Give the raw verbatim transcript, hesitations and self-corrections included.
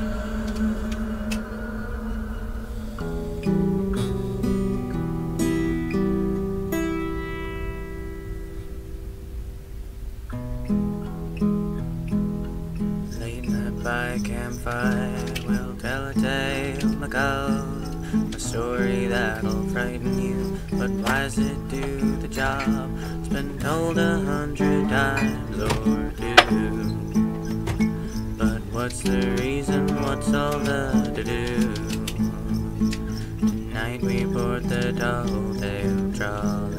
Late night by campfire, we'll tell a tale macabre, a story that'll frighten you, but why's it do the job? It's been told a hundred times or two. But what's the reason? What's all the to-do? Tonight we board the Tall Tale Trolley.